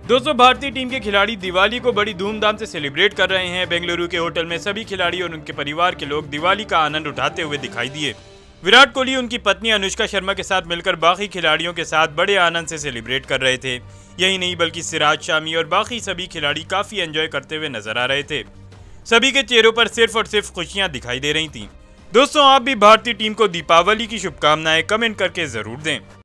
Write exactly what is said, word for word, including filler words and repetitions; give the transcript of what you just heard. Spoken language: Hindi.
दोस्तों, भारतीय टीम के खिलाड़ी दिवाली को बड़ी धूमधाम से सेलिब्रेट कर रहे हैं। बेंगलुरु के होटल में सभी खिलाड़ी और उनके परिवार के लोग दिवाली का आनंद उठाते हुए दिखाई दिए। विराट कोहली उनकी पत्नी अनुष्का शर्मा के साथ मिलकर बाकी खिलाड़ियों के साथ बड़े आनंद से सेलिब्रेट कर रहे थे। यही नहीं बल्कि सिराज शामी और बाकी सभी खिलाड़ी काफी एंजॉय करते हुए नजर आ रहे थे। सभी के चेहरों पर सिर्फ और सिर्फ खुशियां दिखाई दे रही थी। दोस्तों, आप भी भारतीय टीम को दीपावली की शुभकामनाएं कमेंट करके जरूर दें।